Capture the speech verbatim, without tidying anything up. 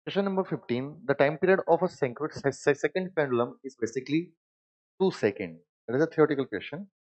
Question number fifteen. The time period of a synchro- se- se- second pendulum is basically two seconds. That is a theoretical question.